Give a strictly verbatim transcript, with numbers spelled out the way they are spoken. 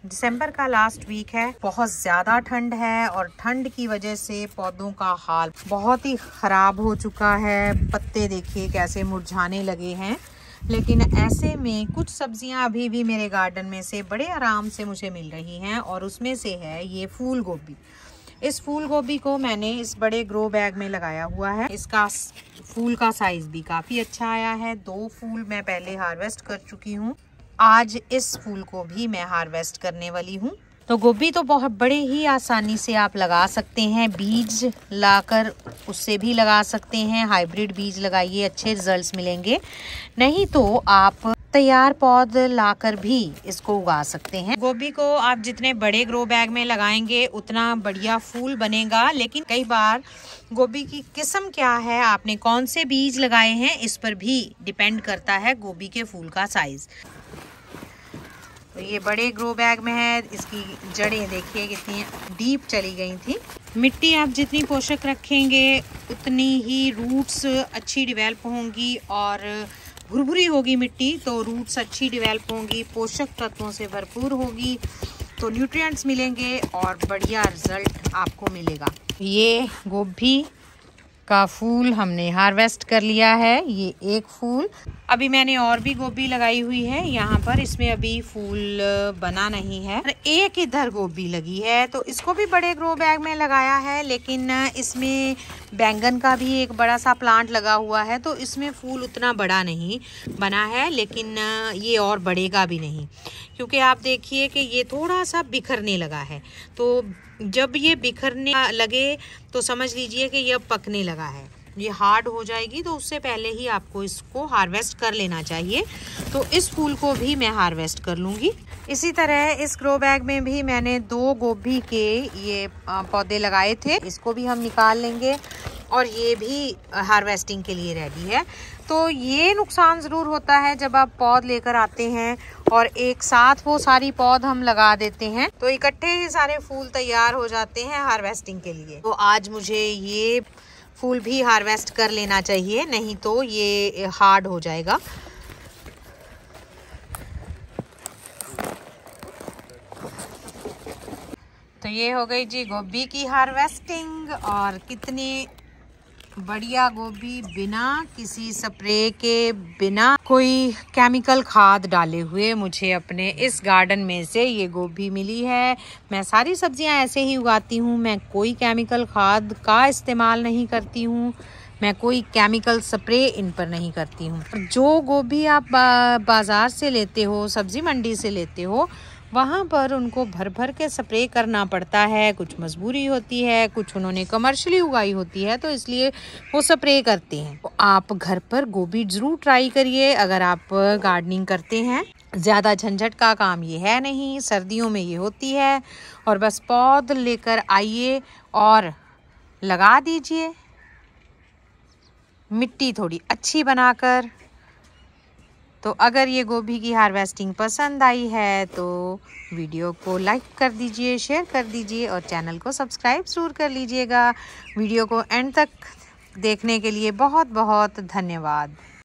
दिसंबर का last week है, बहुत ज़्यादा ठंड है और ठंड की वजह से पौधों का हाल बहुत ही ख़राब हो चुका है। पत्ते देखिए कैसे मुरझाने लगे हैं। लेकिन ऐसे में कुछ सब्जियां अभी भी मेरे गार्डन में से बड़े आराम से मुझे मिल रही हैं और उसमें से है ये फूल गोभी। इस फूल गोभी को मैंने इस बड़े ग्रो बैग में लगाया हुआ है। इसका फूल का साइज़ भी काफ़ी अच्छा आया है। दो फूल मैं पहले हार्वेस्ट कर चुकी हूँ। आज इस फूल को भी मैं हार्वेस्ट करने वाली हूँ। तो गोभी तो बहुत बड़े ही आसानी से आप लगा सकते हैं। बीज लाकर उससे भी लगा सकते हैं। हाइब्रिड बीज लगाइए, अच्छे रिजल्ट्स मिलेंगे। नहीं तो आप तैयार पौध लाकर भी इसको उगा सकते हैं। गोभी को आप जितने बड़े ग्रो बैग में लगाएंगे उतना बढ़िया फूल बनेगा। लेकिन कई बार गोभी की किस्म क्या है, आपने कौन से बीज लगाए हैं, इस पर भी डिपेंड करता है गोभी के फूल का साइज। तो ये बड़े ग्रो बैग में है। इसकी जड़ें देखिए कितनी डीप चली गई थी। मिट्टी आप जितनी पोषक रखेंगे उतनी ही रूट्स अच्छी डेवलप होंगी और भुरभुरी होगी मिट्टी तो रूट्स अच्छी डेवलप होंगी, पोषक तत्वों से भरपूर होगी, तो न्यूट्रिएंट्स मिलेंगे और बढ़िया रिजल्ट आपको मिलेगा। ये गोभी का फूल हमने हार्वेस्ट कर लिया है। ये एक फूल, अभी मैंने और भी गोभी लगाई हुई है यहाँ पर। इसमें अभी फूल बना नहीं है। एक इधर गोभी लगी है तो इसको भी बड़े ग्रो बैग में लगाया है। लेकिन इसमें बैंगन का भी एक बड़ा सा प्लांट लगा हुआ है तो इसमें फूल उतना बड़ा नहीं बना है। लेकिन ये और बढ़ेगा भी नहीं, क्योंकि आप देखिए कि ये थोड़ा सा बिखरने लगा है। तो जब ये बिखरने लगे तो समझ लीजिए कि ये पकने लगा है, ये हार्ड हो जाएगी। तो उससे पहले ही आपको इसको हार्वेस्ट कर लेना चाहिए। तो इस फूल को भी मैं हार्वेस्ट कर लूँगी। इसी तरह इस ग्रो बैग में भी मैंने दो गोभी के ये पौधे लगाए थे, इसको भी हम निकाल लेंगे और ये भी हार्वेस्टिंग के लिए रेडी है। तो ये नुकसान ज़रूर होता है जब आप पौध लेकर आते हैं और एक साथ वो सारी पौध हम लगा देते हैं तो इकट्ठे ही सारे फूल तैयार हो जाते हैं हार्वेस्टिंग के लिए। तो आज मुझे ये फूल भी हार्वेस्ट कर लेना चाहिए, नहीं तो ये हार्ड हो जाएगा। तो ये हो गई जी गोभी की हार्वेस्टिंग। और कितनी बढ़िया गोभी, बिना किसी स्प्रे के, बिना कोई केमिकल खाद डाले हुए मुझे अपने इस गार्डन में से ये गोभी मिली है। मैं सारी सब्जियां ऐसे ही उगाती हूँ। मैं कोई केमिकल खाद का इस्तेमाल नहीं करती हूँ, मैं कोई केमिकल स्प्रे इन पर नहीं करती हूँ। जो गोभी आप बा, बाजार से लेते हो, सब्जी मंडी से लेते हो, वहाँ पर उनको भर भर के स्प्रे करना पड़ता है। कुछ मजबूरी होती है, कुछ उन्होंने कमर्शियली उगाई होती है तो इसलिए वो स्प्रे करते हैं। तो आप घर पर गोभी जरूर ट्राई करिए अगर आप गार्डनिंग करते हैं। ज़्यादा झंझट का काम ये है नहीं, सर्दियों में ये होती है। और बस पौध लेकर आइए और लगा दीजिए, मिट्टी थोड़ी अच्छी बनाकर। तो अगर ये गोभी की हार्वेस्टिंग पसंद आई है तो वीडियो को लाइक कर दीजिए, शेयर कर दीजिए और चैनल को सब्सक्राइब ज़रूर कर लीजिएगा। वीडियो को एंड तक देखने के लिए बहुत बहुत धन्यवाद।